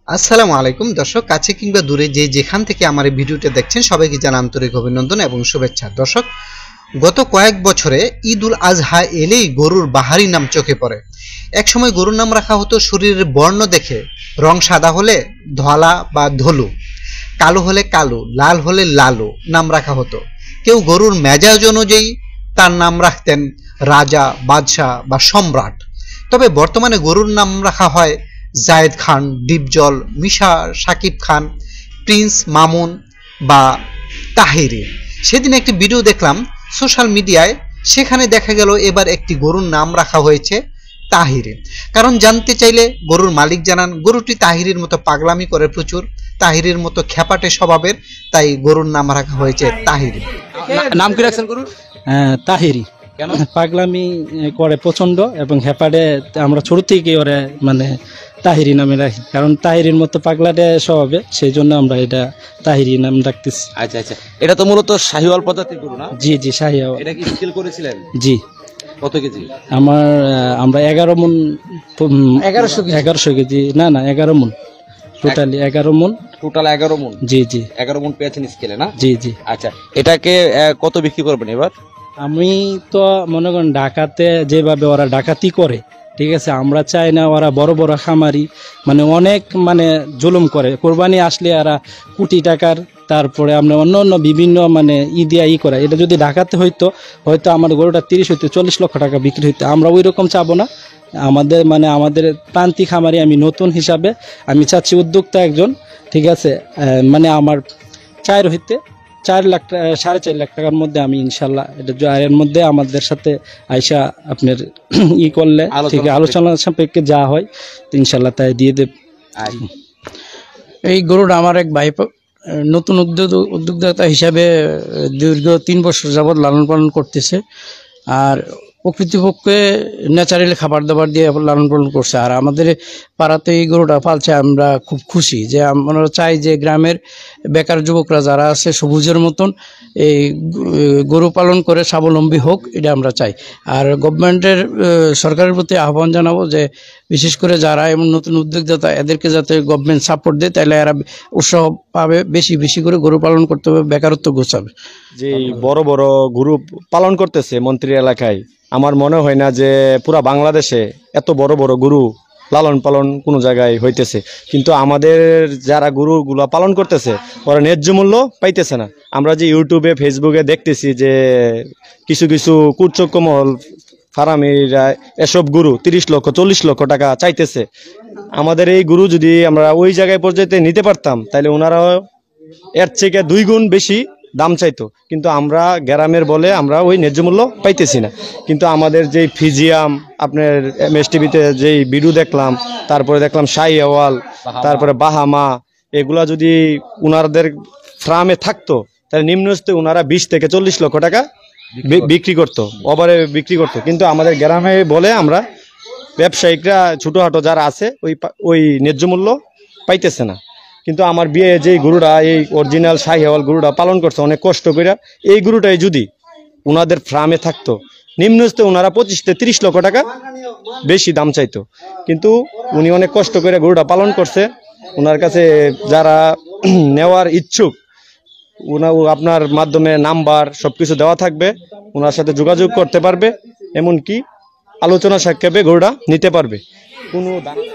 আসসালামু আলাইকুম দর্শক, কাছে কিংবা দূরে যে যেখান থেকে আমার এই ভিডিওটা দেখছেন সবাইকে জানাই আন্তরিক অভিনন্দন এবং শুভেচ্ছা। দর্শক, গত কয়েক বছরে ঈদ উল আজহা এলেই গরুর বাহারি নাম চোখে পড়ে। একসময় গরুর নাম রাখা হতো শরীরের বর্ণ দেখে, রং সাদা হলে ধলা বা ধলু, কালো হলে কালু, লাল হলে লালু নাম রাখা হতো। কেউ গরুর মেজাজ অনুযায়ী তার নাম রাখতেন রাজা, বাদশাহ বা সম্রাট। তবে বর্তমানে গরুর নাম রাখা হয় জায়েদ খান, ডিপজল, মিশা, সাকিব খান, প্রিন্স, মামুন বা তাহিরি। সেদিন একটি ভিডিও দেখলাম সোশ্যাল মিডিয়ায়, সেখানে দেখা গেল এবার একটি গরুর নাম রাখা হয়েছে তাহিরি। কারণ জানতে চাইলে গরুর মালিক জানান গরুটি তাহিরির মতো পাগলামি করে প্রচুর, তাহিরির মতো খেপাটে স্বভাবের, তাই গরুর নাম রাখা হয়েছে তাহিরি। নাম কি রাখছেন গরুর? তাহিরি। কেন? পাগলামি করে প্রচন্ড এবং হেপাডে আমরা ছোট থেকে ওরে মানে তাহিরি নামে রাখি, কারণ তাহিরির মতো পাগলাটে স্বভাবে, সেই জন্য আমরা এটা তাহিরি নাম রাখতেছি। আচ্ছা আচ্ছা, এটা তো মূলত শাহিওয়াল প্রজাতির গরু না? জি জি, শাহিয়া। এটা কি স্কেল করেছিলেন? জি। কত কেজি? আমরা 11 মণ। 1100 কেজি না 11 মণ, টোটালি 11 মণ। টোটাল 11 মণ? জি জি, 11 মণ পেয়েছেন স্কেলে না? জি জি। আচ্ছা, এটাকে কত বিক্রি করবেন এবার? আমি তো মনে করেন ঢাকাতে যেভাবে ওরা ডাকাতি করে, ঠিক আছে, আমরা চাই না ওরা বড় বড় খামারি মানে অনেক জুলুম করে। কোরবানি আসলে এরা কোটি টাকার, তারপরে আমরা অন্য অন্য বিভিন্ন দিয়া করে। এটা যদি ঢাকাতে হয়তো আমার গরুটা 30 হইতো 40 লক্ষ টাকা বিক্রি হইতো। আমরা ওই রকম চাবো না। আমাদের প্রান্তিক খামারি, আমি নতুন হিসাবে আমি চাচ্ছি উদ্যোক্তা একজন, ঠিক আছে, আমার 4 লাখ 4.5 লাখ টাকার মধ্যে আমি ইনশাল্লাহ এটা এর মধ্যে আমাদের সাথে আইসা আপনার করলে, ঠিক আলোচনা সাপেক্ষে যা হয় ইনশাল্লাহ তাই দিয়ে দেব। এই গরুটা আমার এক ভাই নতুন উদ্যোক্তা হিসাবে দীর্ঘ 3 বছর যাবৎ লালন পালন করতেছে, আর প্রকৃতপক্ষে ন্যাচারালি খাবার দাবার দিয়ে লালন পালন করছে। আর আমাদের পাড়াতে এই গরুটা পালছে, আমরা খুব খুশি। যে আমরা চাই যে গ্রামের বেকার যুবকরা যারা আছে সবুজের মতন এই গরু পালন করে স্বাবলম্বী হোক, এটা আমরা চাই। আর গভর্নমেন্টের সরকারের প্রতি আহ্বান জানাবো যে বিশেষ করে যারা এমন নতুন উদ্যোক্তা, এদেরকে যাতে গভর্নমেন্ট সাপোর্ট দেয়, তাহলে এরা উৎসাহ পাবে, বেশি বেশি করে গরু পালন করতে হবে, বেকারত্ব ঘোচাবে। যে বড় বড় গরু পালন করতেছে মন্ত্রী এলাকায়, আমার মনে হয় না যে পুরা বাংলাদেশে এত বড় বড় গরু লালন পালন কোনো জায়গায় হইতেছে। কিন্তু আমাদের যারা গরুগুলা পালন করতেছে ওরা ন্যায্য মূল্য পাইতেছে না। আমরা যে ইউটিউবে ফেসবুকে দেখতেছি যে কিছু কিছু কুচক্ষ মহল ফার্মিরা এসব গরু 30 লক্ষ 40 লক্ষ টাকা চাইতেছে। আমাদের এই গরু যদি আমরা ওই জায়গায় পর্যায়ে নিতে পারতাম, তাহলে ওনারাও এর থেকে 2 গুণ বেশি দাম চাইতো। কিন্তু আমরা গ্রামের বলে আমরা ওই ন্যায্য মূল্য পাইতেছি না। কিন্তু আমাদের যেই ফিজিয়াম, আপনার MSTVতে যেই ভিডিও দেখলাম, তারপরে দেখলাম শাহিওয়াল, তারপরে বাহামা, এগুলা যদি উনারদের ফার্মে থাকতো, তাহলে নিম্নস্তে ওনারা 20 থেকে 40 লক্ষ টাকা বিক্রি করতো, ওভারে বিক্রি করতো। কিন্তু আমাদের গ্রামে বলে আমরা ব্যবসায়িকরা ছোটোখাটো যারা আছে ওই ন্যায্য মূল্য পাইতেছে না। কিন্তু আমার বিয়ে যেই গরুটা, এই অরিজিনাল শাহিওয়াল গরুটা পালন করছে অনেক কষ্ট করে, এই গরুটাই যদি ওনাদের ফার্মে থাকতো, নিম্নস্তে ওনারা 25 থেকে 30 লক্ষ টাকা বেশি দাম চাইতো। কিন্তু উনি অনেক কষ্ট করে গরুটা পালন করছে। ওনার কাছে যারা নেওয়ার ইচ্ছুক, আপনার মাধ্যমে নাম্বার সবকিছু দেওয়া থাকবে, ওনার সাথে যোগাযোগ করতে পারবে, এমনকি আলোচনা সাক্ষেপে গরুটা নিতে পারবে। কোনো